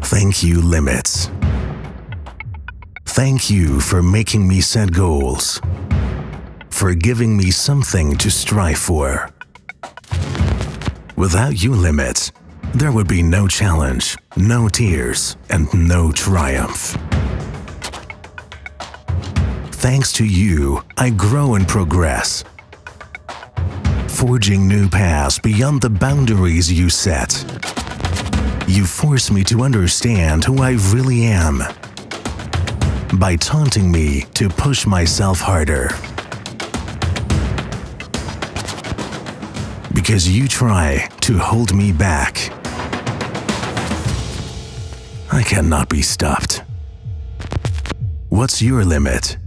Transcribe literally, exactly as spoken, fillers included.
Thank you, limits. Thank you for making me set goals, for giving me something to strive for. Without you, limits, there would be no challenge, no tears, and no triumph. Thanks to you, I grow and progress, forging new paths beyond the boundaries you set. You force me to understand who I really am by taunting me to push myself harder. Because you try to hold me back, I cannot be stopped. What's your limit?